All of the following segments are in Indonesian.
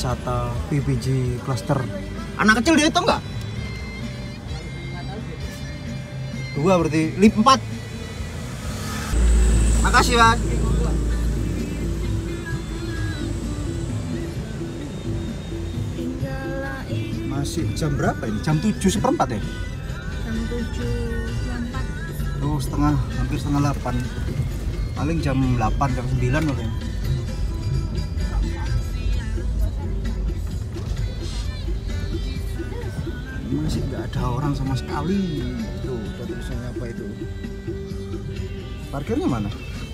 wisata PPG Cluster. Anak kecil dia itu enggak? 2 berarti 4. Makasih Mas. Masih jam berapa ini? Jam 7:15 ya? Jam 7.04. Oh, hampir setengah 8. Paling jam 8, jam 9 mungkin. Masih nggak ada orang sama sekali. Tuh, udah tulisannya apa itu? Parkirnya mana?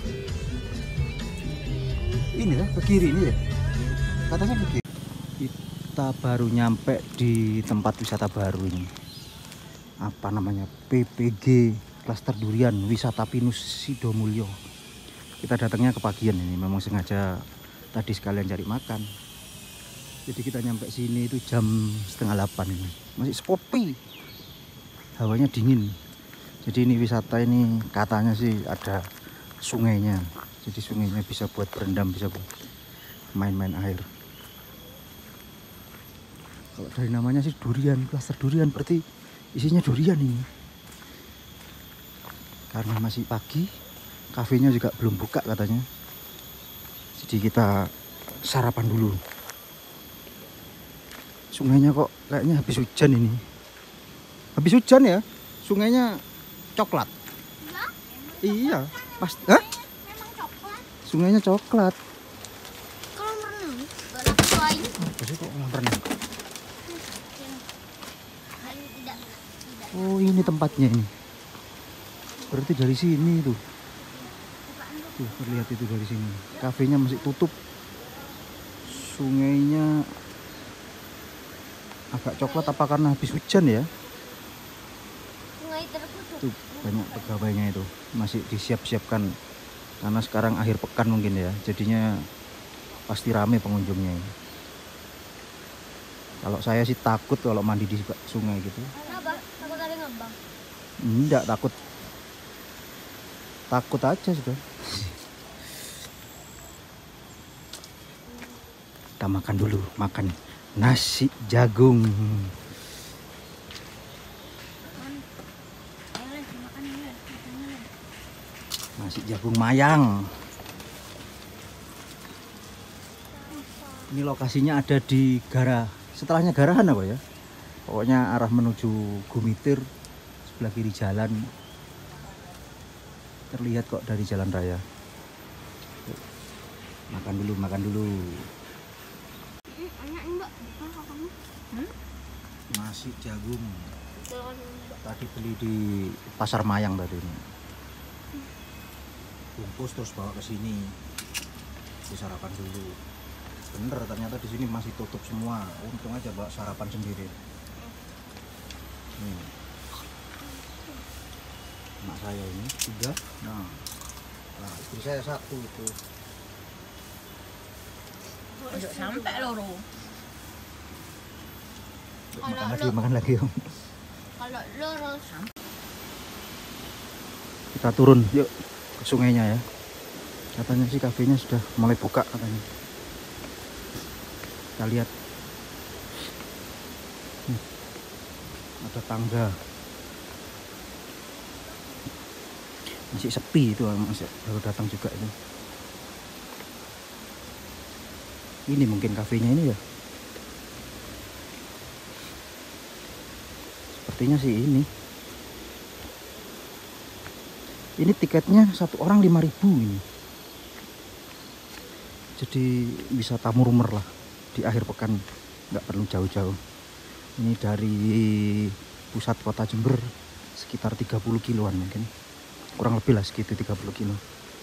Ini ya, ke kiri ini ya. Katanya ke kiri. Kita baru nyampe di tempat wisata baru ini. Apa namanya? PPG Cluster Durian Wisata Pinus Sidomulyo. Kita datangnya kepagian ini, memang sengaja tadi sekalian cari makan. Jadi kita nyampe sini itu jam setengah 8 ini. Masih sepi. Hawanya dingin. Jadi ini wisata ini katanya sih ada sungainya. Jadi sungainya bisa buat berendam, bisa buat main-main air. Kalau dari namanya sih durian, Cluster Durian, berarti isinya durian ini. Karena masih pagi, kafenya juga belum buka katanya. Jadi kita sarapan dulu. Sungainya kok kayaknya habis hujan ini. Habis hujan ya? Sungainya coklat. Iya, pas. Hah? Memang coklat. Sungainya coklat. Kalau berenang, berlain. Apa sih kok nggak pernah? Tidak. Oh, ini tempatnya ini. Berarti dari sini tuh. Tuh, terlihat itu dari sini. Kafenya masih tutup. Sungainya agak coklat apa karena habis hujan ya? Sungai tertutup. Tuh, banyak pegawainya itu. Masih disiap-siapkan. Karena sekarang akhir pekan mungkin ya. Jadinya pasti rame pengunjungnya ini. Kalau saya sih takut kalau mandi di sungai gitu. Kenapa? Takut ada ngambang. Enggak takut. Takut aja sudah. Kita makan dulu, makan nasi jagung. Nasi jagung mayang. Ini lokasinya ada di Gara. Setelahnya Garahan apa ya? Pokoknya arah menuju Gumitir, sebelah kiri jalan. Terlihat kok dari jalan raya. Makan dulu, makan dulu. Nasi jagung. Tadi beli di Pasar Mayang tadi ini. Bungkus terus bawa ke sini. Sarapan dulu. Bener, ternyata di sini masih tutup semua. Untung aja bawa sarapan sendiri. Mak saya ini 3. Nah, istri saya 1 itu. Sampai loro. Makan lagi om. Kalau loro sampai. Kita turun yuk ke sungainya ya. Katanya sih kafenya sudah mulai buka katanya. Kita lihat. Ada tangga. Masih sepi itu, masih baru datang juga itu. Ini mungkin kafenya ini ya. Sepertinya sih ini. Ini tiketnya 1 orang 5.000 ini. Jadi bisa tamu rumer lah di akhir pekan, nggak perlu jauh-jauh. Ini dari pusat kota Jember sekitar 30 kiloan mungkin. Kurang lebih lah segitu 30 kilo.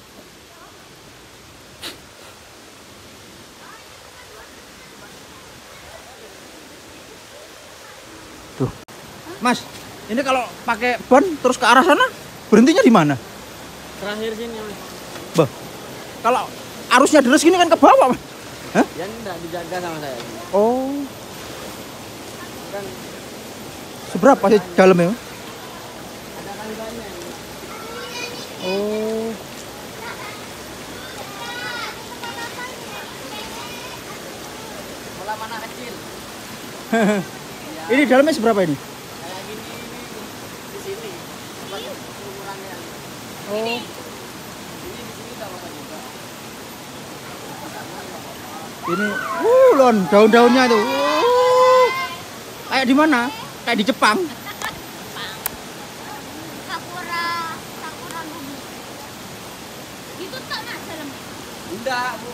Tuh. Mas, ini kalau pakai ban terus ke arah sana, berhentinya di mana? Terakhir sini, Mas. Bah, kalau arusnya deras gini kan ke bawah, Mas. Hah? Ya enggak dijaga sama saya. Oh, Kan seberapa sih dalamnya? ada tangganya. Oh. Mulai Ini dalamnya seberapa ini? Kayak gini di sini. Tempat umurannya. Oh. Ini di sini tak apa juga. Ini, lon daun-daunnya itu. Kayak di mana? Kayak di Jepang. Sakura Ruby. Itu tak nak dalam. Enggak, Bu.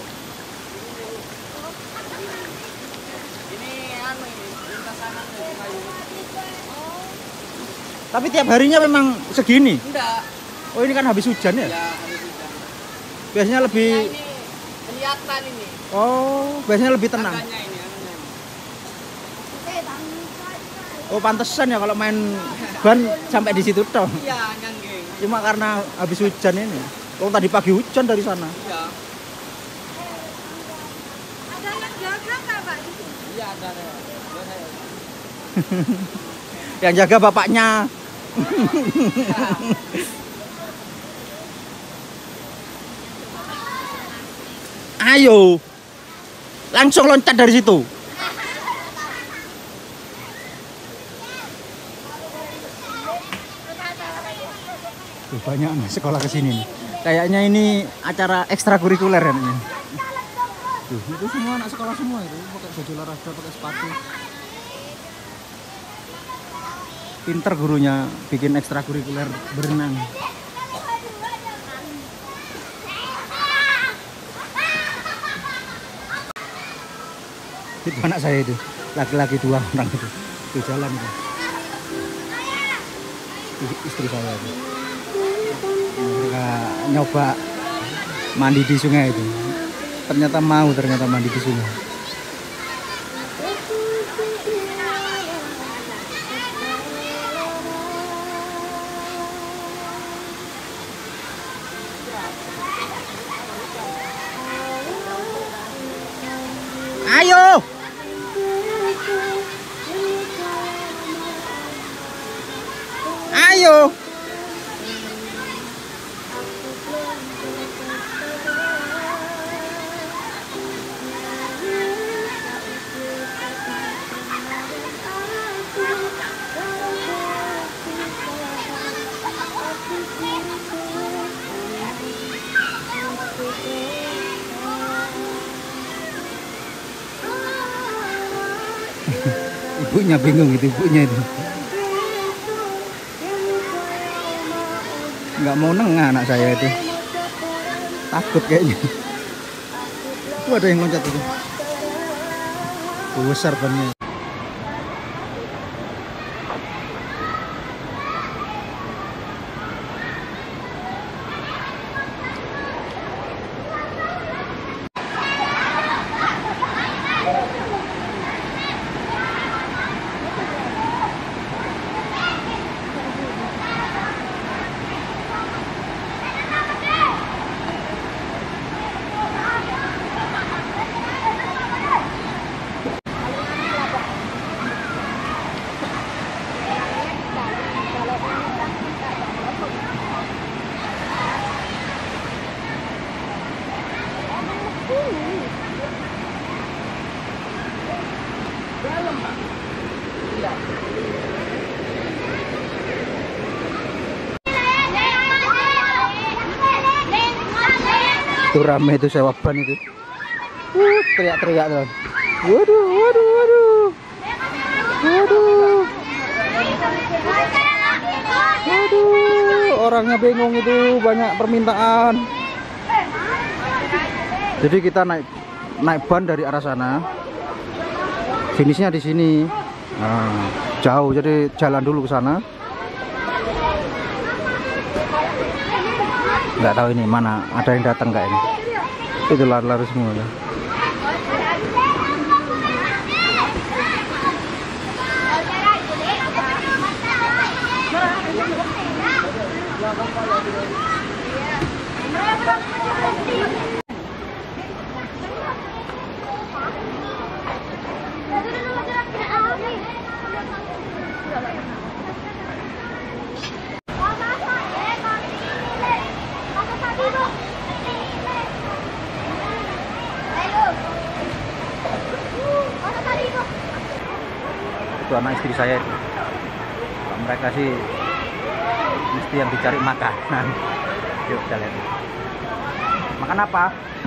Ini anu ini, lintasanan dari kayu. Tapi tiap harinya memang segini. Enggak. Oh, ini kan habis hujan ya? Ya, habis hujan. Biasanya Nah, lebih. ini kelihatan ini. Oh, biasanya lebih tenang. Tangganya ini, anunya ini. Oh, pantesan ya kalau main ban sampai di situ toh. Iya, nyanggeng. Cuma karena habis hujan ini. Oh, tadi pagi hujan dari sana. Iya. Ada yang jaga nggak Pak di sini? Iya, ada. Biasa ya. Yang jaga bapaknya. Ayo. Langsung loncat dari situ. Tuh, banyak anak sekolah kesini nih. Kayaknya ini acara ekstrakurikuler ya. Tuh, itu semua anak sekolah semua itu pakai baju olahraga, pakai sepatu. Pinter gurunya bikin ekstrakurikuler berenang. Itu anak saya itu, laki-laki 2 orang itu jalan itu. Istri saya itu. Mereka nyoba mandi di sungai itu. Ternyata mandi di sungai. Ayo. Ayo. Ibunya bingung itu, ibunya itu nggak mau nengah anak saya itu, takut kayaknya. Itu ada yang loncat itu, besar bannya. Itu rame itu sewa ban itu. Teriak-teriak tuh. Waduh, waduh, waduh. Waduh. Waduh, orangnya bingung itu, banyak permintaan. Jadi kita naik ban dari arah sana. Finishnya di sini. Nah, jauh, jadi jalan dulu ke sana. Nggak tahu ini mana ada yang datang nggak ini. Itu lari-lari semua ya. anak istri saya itu. Kalau mereka sih mesti yang dicari makanan. Yuk kita lihat. Makan apa?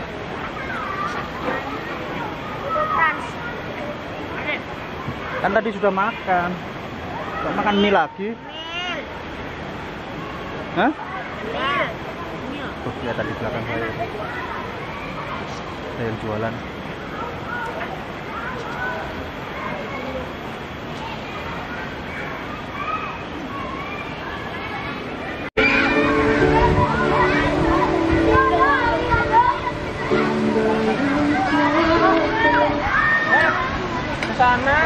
Kan tadi sudah makan. Kok makan mie lagi? Hah? Tuh, lihat tadi belakang saya. Ada yang jualan. Sana.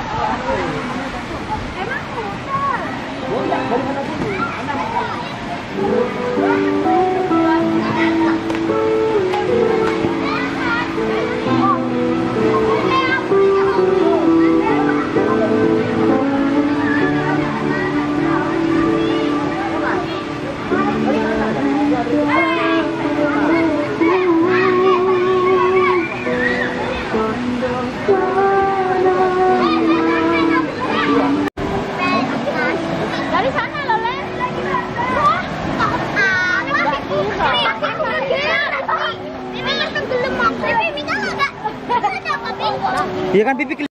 Emang muter. Dari mana dulu? Dari sana loh, Len. Wah, Iya kan pipi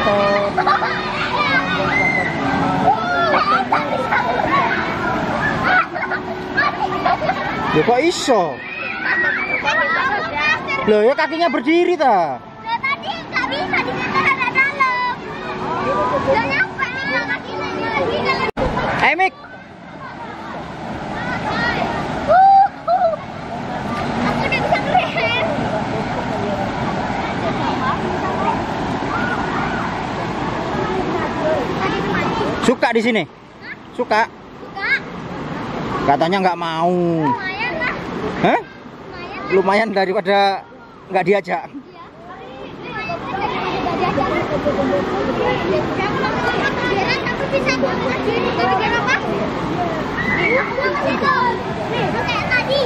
ya kok iso? Loh ya kakinya berdiri ta? Tadi nggak bisa di dalam. Nggak nyampe nih kakinya lagi. Mik. Aku udah bisa keren. Suka di sini? Suka? Suka. Katanya nggak mau. Lumayan lah. Hah? Lumayan. Lumayan daripada nggak diajak. Aku bisa buat sini gara-gara apa? Kayak tadi.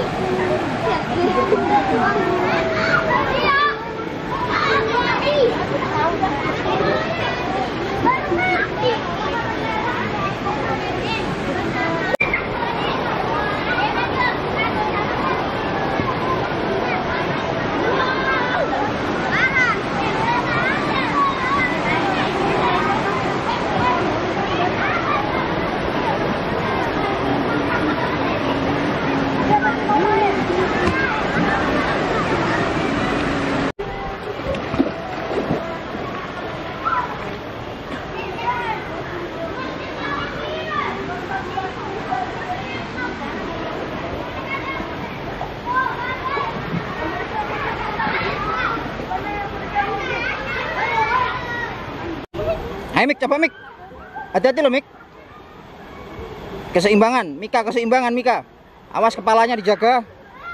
Hai Mik, coba Mik. Hati-hati loh Mik. Keseimbangan, Mika, keseimbangan Mika. Awas kepalanya dijaga.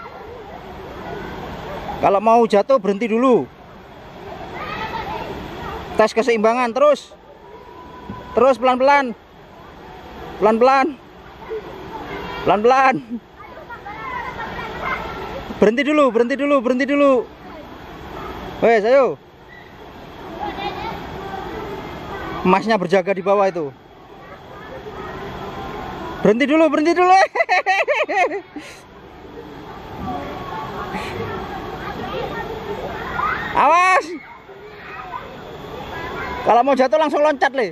Kalau mau jatuh berhenti dulu. Tes keseimbangan terus. Terus pelan-pelan. Pelan-pelan. Pelan-pelan. Berhenti dulu, berhenti dulu, berhenti dulu. Wes, ayo. Emasnya berjaga di bawah itu. Berhenti dulu, berhenti dulu. Awas. Kalau mau jatuh langsung loncat, Le.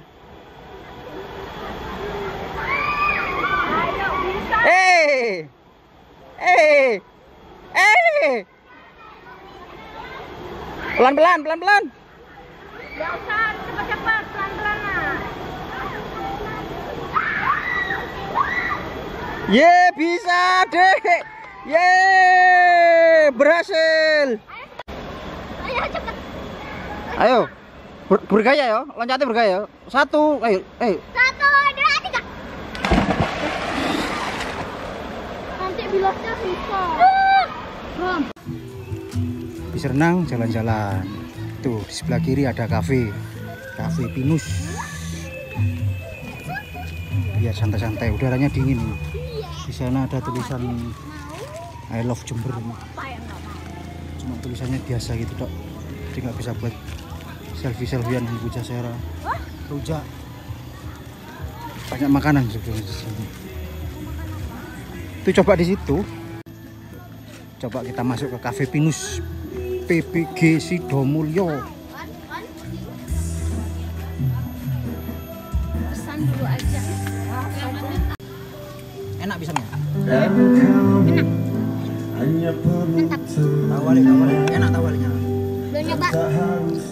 Pelan-pelan, pelan-pelan. Nggak usah cepat-cepat, pelan-pelan lah. Ye, bisa deh. Ye, berhasil. Ayo cepet. Ayo, bergaya ya, loncatnya bergaya. Satu, ayo, ayo. 1, 2, 3. Nanti bilosnya susah. Habis renang, jalan-jalan. Tuh, di sebelah kiri ada kafe. Kafe Pinus. Biar santai-santai, udaranya dingin. Di sana ada tulisan I love Jember. Cuma tulisannya biasa gitu, Dok. Jadi nggak bisa buat selfie-selfiean di Puja Sera. Rujak. Banyak makanan sebetulnya di sini. Itu coba di situ. Coba kita masuk ke Cafe Pinus PPG Sidomulyo. Pesan dulu aja. Enak pisangnya? Enak. Mantap. Tawali. Enak tawalinya. Belum nyoba.